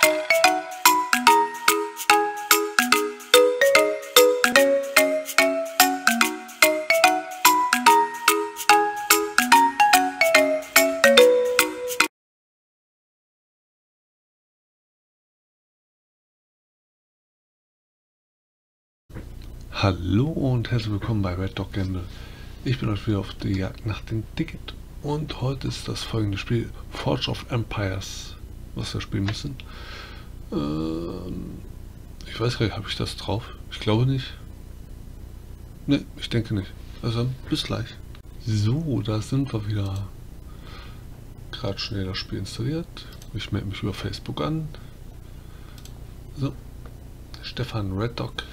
Hallo und herzlich willkommen bei Red Dog Gamble. Ich bin heute wieder auf der Jagd nach dem Ticket und heute ist das folgende Spiel: Forge of Empires, was wir spielen müssen. Ich weiß gar nicht, habe ich das drauf? Ich glaube nicht. Ne, ich denke nicht. Also bis gleich. So, da sind wir wieder. Gerade schnell das Spiel installiert. Ich melde mich über Facebook an. So, Stefan Red Dog.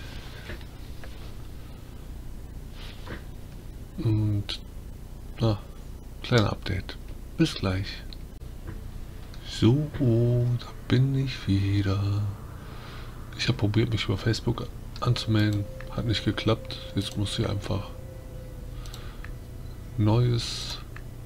Und kleiner Update. Bis gleich. So, da bin ich wieder. Ich habe probiert, mich über Facebook anzumelden. Hat nicht geklappt. Jetzt muss ich einfach Neues.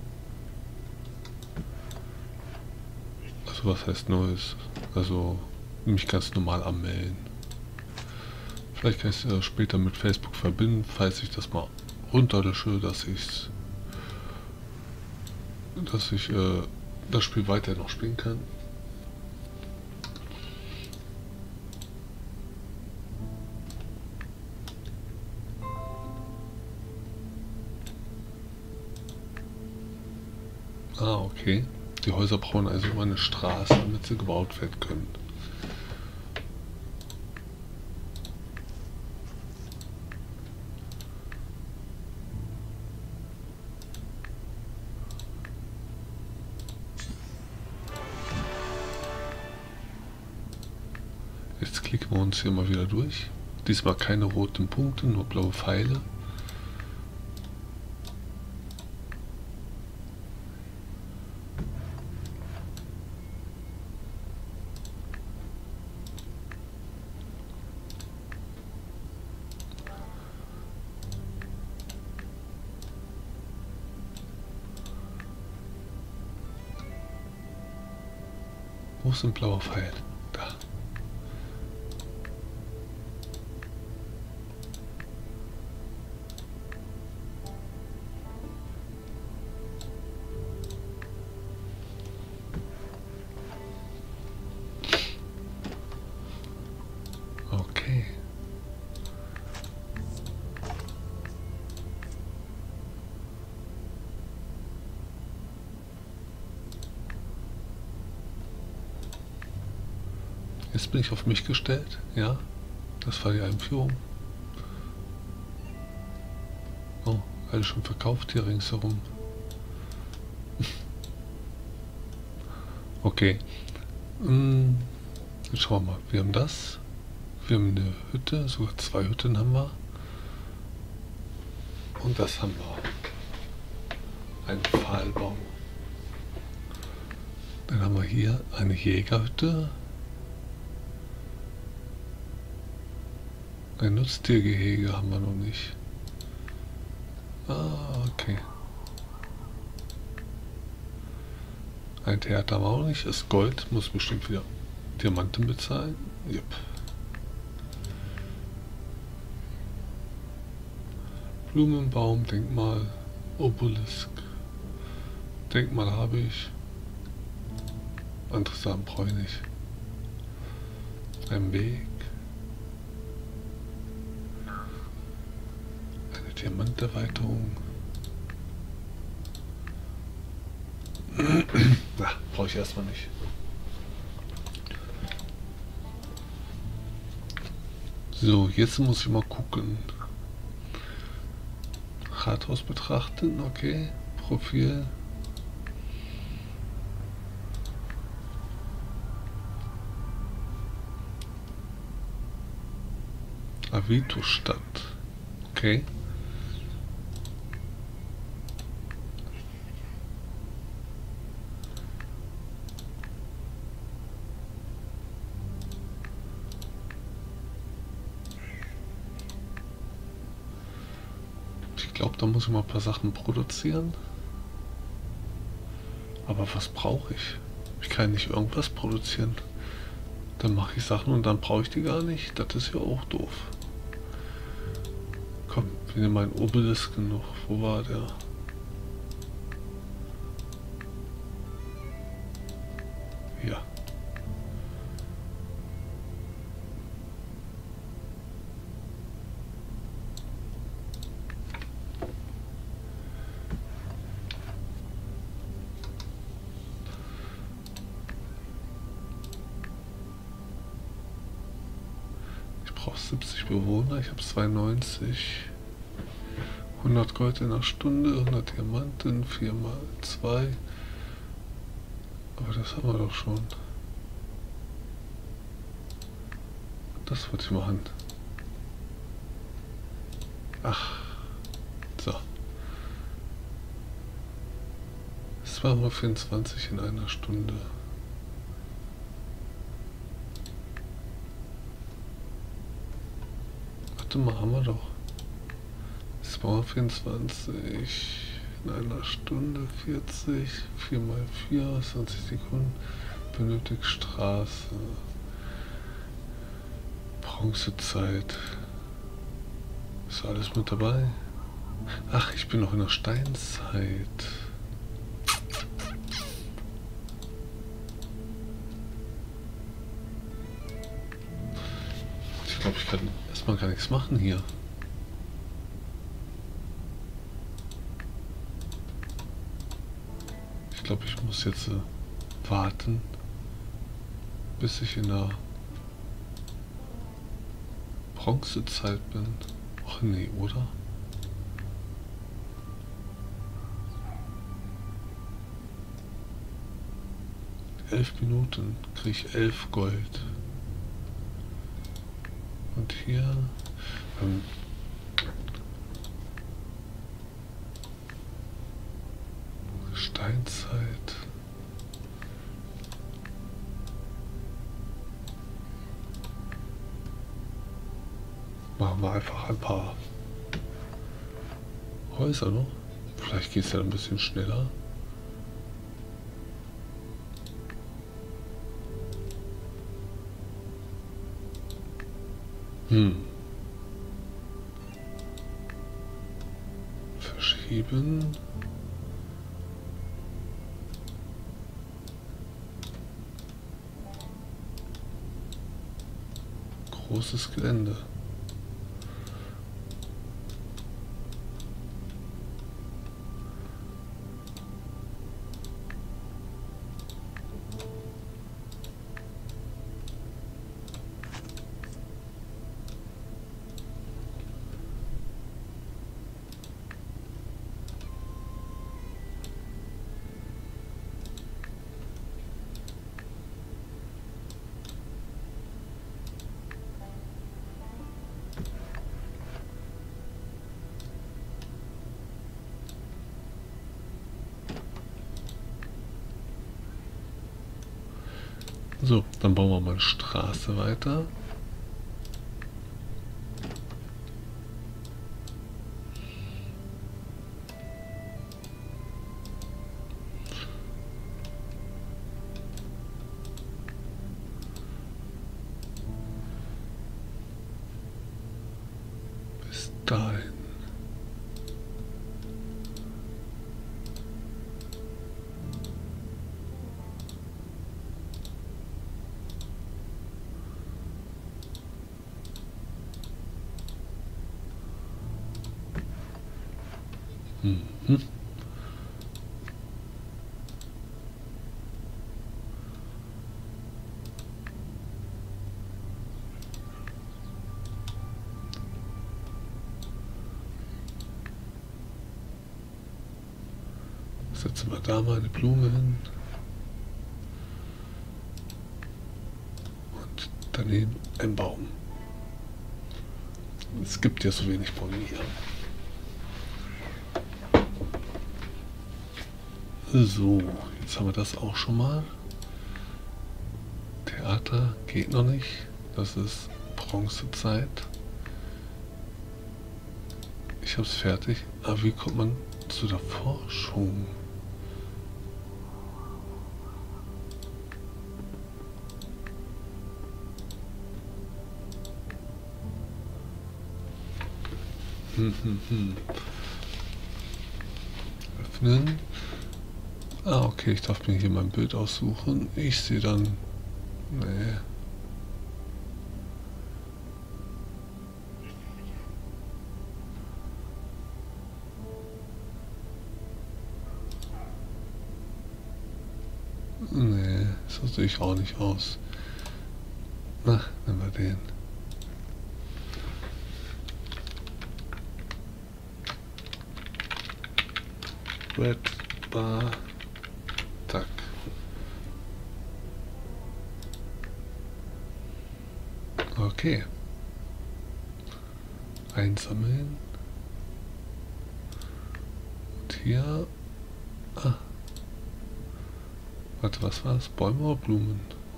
Also was heißt Neues? Also mich ganz normal anmelden. Vielleicht kann ich es später mit Facebook verbinden, falls ich das mal runterlösche, dass ich das Spiel weiter noch spielen kann. Ah, okay. Die Häuser brauchen also immer eine Straße, damit sie gebaut werden können. Jetzt klicken wir uns hier mal wieder durch. Diesmal keine roten Punkte, nur blaue Pfeile. Wo ist ein blauer Pfeil? Da. Okay. Jetzt bin ich auf mich gestellt, ja. Das war die Einführung. Oh, alles schon verkauft hier ringsherum. Okay. Jetzt schauen wir mal. Wir haben das. Wir haben eine Hütte, sogar zwei Hütten haben wir. Und das haben wir. Ein Pfahlbaum. Dann haben wir hier eine Jägerhütte. Ein Nutztiergehege haben wir noch nicht. Ah, okay. Ein Theater haben wir auch nicht. Ist Gold, muss bestimmt wieder Diamanten bezahlen. Yep. Blumenbaum, Denkmal, Obelisk. Denkmal habe ich. Andere Sachen brauche ich nicht. Ein Weg. Eine Diamanterweiterung. Na, brauche ich erstmal nicht. So, jetzt muss ich mal gucken. Rathaus betrachten, okay. Profil. Avito-Stadt. Okay. Ich glaube, da muss ich mal ein paar Sachen produzieren. Aber was brauche ich? Ich kann nicht irgendwas produzieren. Dann mache ich Sachen und dann brauche ich die gar nicht. Das ist ja auch doof. Komm, wir nehmen meinen Obelisk noch. Wo war der? Ja. Ich brauche 70 Bewohner, ich habe 92. 100 Gold in einer Stunde, 100 Diamanten, 4 mal 2. Aber das haben wir doch schon. Das wollte ich machen. Ach, so. 224 in einer Stunde. Warte mal, haben wir doch. 224 in einer Stunde, 40, 4 mal 4, 20 Sekunden. Benötigt Straße. Bronzezeit. Ist alles mit dabei? Ach, ich bin noch in der Steinzeit. Ich glaube, ich kann erstmal gar nichts machen hier. Ich glaube, ich muss jetzt warten, bis ich in der Bronzezeit bin. Ach nee, oder? Elf Minuten kriege ich 11 Gold. Und hier Steinzeit. Machen wir einfach ein paar Häuser noch. Vielleicht geht es ja ein bisschen schneller. Verschieben. Großes Gelände. So, dann bauen wir mal eine Straße weiter. Bis dahin. Setzen wir da mal eine Blume hin. Und daneben ein Baum. Es gibt ja so wenig Bäume hier. So, jetzt haben wir das auch schon mal. Theater geht noch nicht. Das ist Bronzezeit. Ich habe es fertig. Aber wie kommt man zu der Forschung? Öffnen. Ah, okay, ich darf mir hier mein Bild aussuchen. Ich sehe dann... Nee. Nee, so sehe ich auch nicht aus. Na, nehmen wir den. Red Bar. Tack. Okay. Einsammeln. Und hier... Ah. Warte, was war das? Bäume oder Blumen?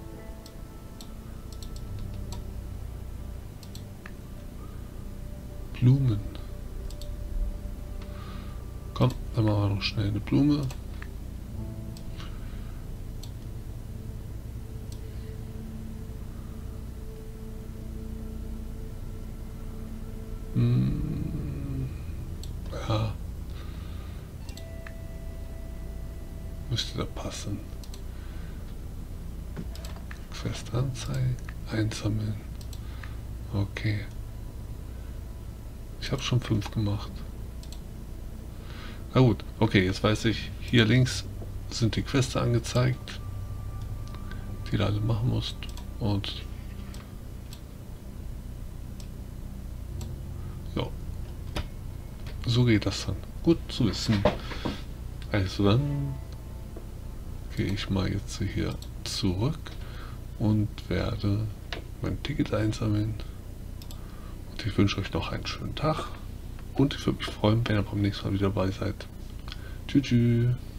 Blumen. Komm, dann machen wir noch schnell eine Blume. Ja. Müsste da passen. Quest anzeigen, einsammeln. Okay. Ich habe schon 5 gemacht. Na gut, okay, jetzt weiß ich, hier links sind die Quests angezeigt, die du alle machen musst. Und ja, so geht das dann. Gut zu wissen. Also dann gehe ich mal jetzt hier zurück und werde mein Ticket einsammeln. Und ich wünsche euch noch einen schönen Tag. Und ich würde mich freuen, wenn ihr beim nächsten Mal wieder dabei seid. Tschüss.